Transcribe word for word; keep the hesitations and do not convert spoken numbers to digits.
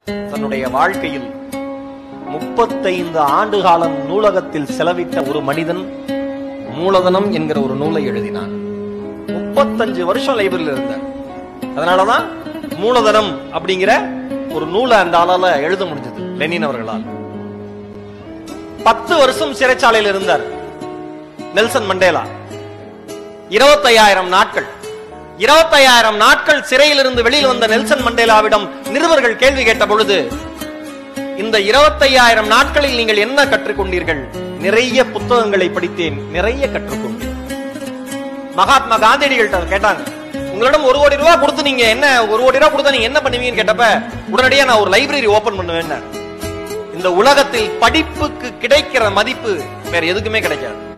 தன்னுடைய வாழ்க்கையில் முப்பத்தைந்து ஆண்டு காலம் நூலகத்தில் செலவிட்ட ஒரு மனிதன் மூலதனம் என்கிற ஒரு நூலை எழுதினான். முப்பத்தஞ்சு வருஷம் லைப்ரரியில் இருந்தார். அதனாலதான் மூலதனம் அப்படிங்கிற ஒரு நூலை அந்த ஆளால எழுத முடிஞ்சது லெனின் அவர்களால். பத்து வருஷம் சிறைச்சாலையில் இருந்தார் நெல்சன் மண்டேலா. இருபத்தையாயிரம் நாட்கள் இருபத்தையாயிரம் நாட்கள் சிறையில் இருந்து வெளியில் வந்த நெல்சன் மண்டேலாவிடம் நிருபர்கள் கேள்வி கேட்ட பொழுது, இந்த இருபத்தையாயிரம் நாட்களில் நீங்கள் என்ன கற்றுக்கொண்டீர்கள்? நிறைய புத்தகங்களை படித்தேன், நிறைய கற்றுக்கொண்டேன். மகாத்மா காந்தியடிகள்ட்ட கேட்டாங்க, உங்களிடம் ஒரு கோடி ரூபாய் கொடுத்து நீங்க என்ன ஒரு கோடி ரூபாய் கொடுத்தா நீங்க என்ன பண்ணுவீங்கன்னு கேட்டப்ப, உடனடியா நான் ஒரு லைப்ரரி ஓபன் பண்ணுவேன். இந்த உலகத்தில் படிப்புக்கு கிடைக்கிற மதிப்பு வேற எதுக்குமே கிடைக்காது.